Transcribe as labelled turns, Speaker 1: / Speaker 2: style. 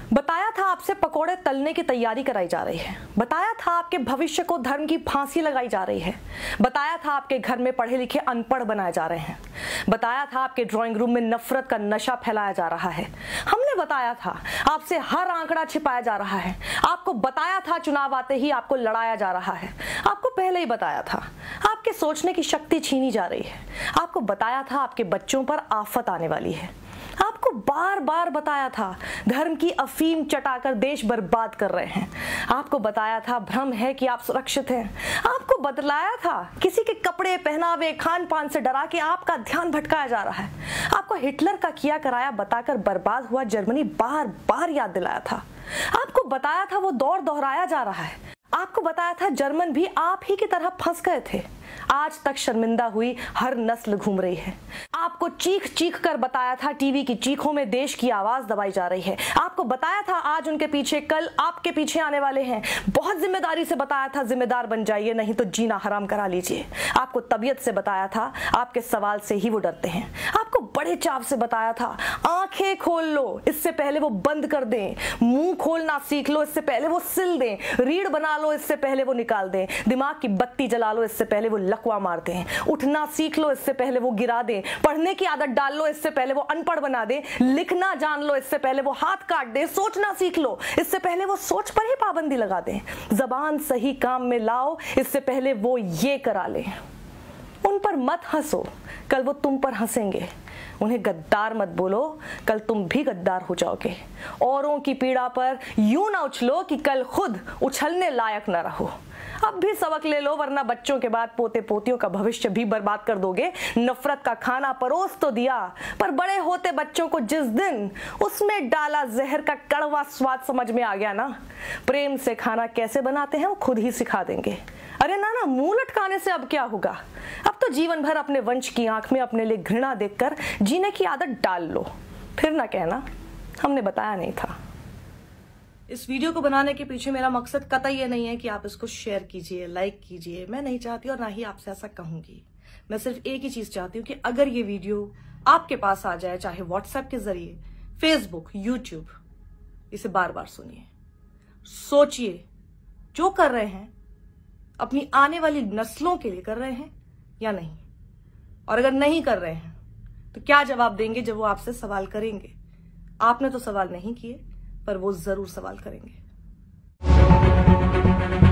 Speaker 1: बताया था आपसे पकोड़े तलने की तैयारी कराई जा रही है। बताया था आपके भविष्य को धर्म की फांसी लगाई जा रही है। बताया था आपके घर में पढ़े लिखे अनपढ़ बनाए जा रहे हैं। बताया था आपके ड्राइंग रूम में नफरत का नशा फैलाया जा रहा है। हमने बताया था आपसे हर आंकड़ा छिपाया जा रहा है। आपको बताया था चुनाव आते ही आपको लड़ाया जा रहा है। आपको पहले ही बताया था आपके सोचने की शक्ति छीनी जा रही है। आपको बताया था आपके बच्चों पर आफत आने वाली है। आपको बार बार बताया था धर्म की अफीम चटाकर देश बर्बाद कर रहे हैं। आपको बताया था भ्रम है कि आप सुरक्षित हैं। आपको बतलाया था किसी के कपड़े पहनावे खान पान से डरा के आपका ध्यान भटकाया जा रहा है। आपको हिटलर का किया कराया बताकर बर्बाद हुआ जर्मनी बार बार याद दिलाया था। आपको बताया था वो दौर दोहराया जा रहा है। आपको बताया था जर्मन भी आप ही की तरह फंस गए थे। आज तक शर्मिंदा हुई हर नस्ल घूम रही है। आपको चीख चीख कर बताया था टीवी की चीखों में देश की आवाज दबाई जा रही है। आपको बताया था आज उनके पीछे कल आपके पीछे आने वाले हैं। बहुत जिम्मेदारी से बताया था जिम्मेदार बन जाइए नहीं तो जीना हराम करा लीजिए। आपको तबीयत से बताया था आपके सवाल से ही वो डरते हैं। आपको बड़े चाव से बताया था आंखें खोल लो इससे पहले वो बंद कर दें। मुंह खोलना सीख लो इससे पहले वो सिल दें। रीढ़ बना लो इससे पहले वो निकाल दें। दिमाग की बत्ती जला लो इससे पहले वो लकवा मारते हैं। उठना सीख लो इससे पहले वो गिरा दें। पढ़ने की आदत डाल लो इससे पहले वो अनपढ़ बना दें। लिखना जान लो इससे पहले वो हाथ काट दें। सोचना सीख लो इससे पहले वो सोच पर ही पाबंदी लगा दें। जबान सही काम में लाओ इससे पहले वो ये करा ले। उन पर मत हंसो कल वो तुम पर हंसेंगे। उन्हें गद्दार मत बोलो कल तुम भी गद्दार हो जाओगे। औरों की पीड़ा पर यूं ना उछलो कि कल खुद उछलने लायक ना रहो। अब भी सबक ले लो वरना बच्चों के बाद पोते पोतियों का भविष्य भी बर्बाद कर दोगे। नफरत का खाना परोस तो दिया पर बड़े होते बच्चों को जिस दिन उसमें डाला जहर का कड़वा स्वाद समझ में आ गया ना, प्रेम से खाना कैसे बनाते हैं वो खुद ही सिखा देंगे। अरे ना मुंह लटकाने से अब क्या होगा। अब तो जीवन भर अपने वंश की आंख में अपने लिए घृणा देखकर जीने की आदत डाल लो। फिर ना कहना हमने बताया नहीं था। इस वीडियो को बनाने के पीछे मेरा मकसद कतई ये नहीं है कि आप इसको शेयर कीजिए लाइक कीजिए। मैं नहीं चाहती और ना ही आपसे ऐसा कहूंगी। मैं सिर्फ एक ही चीज चाहती हूँ कि अगर ये वीडियो आपके पास आ जाए चाहे व्हाट्सएप के जरिए फेसबुक यूट्यूब, इसे बार बार सुनिए सोचिए जो कर रहे हैं अपनी आने वाली नस्लों के लिए कर रहे हैं या नहीं। और अगर नहीं कर रहे हैं तो क्या जवाब देंगे जब वो आपसे सवाल करेंगे। आपने तो सवाल नहीं किए पर वो जरूर सवाल करेंगे।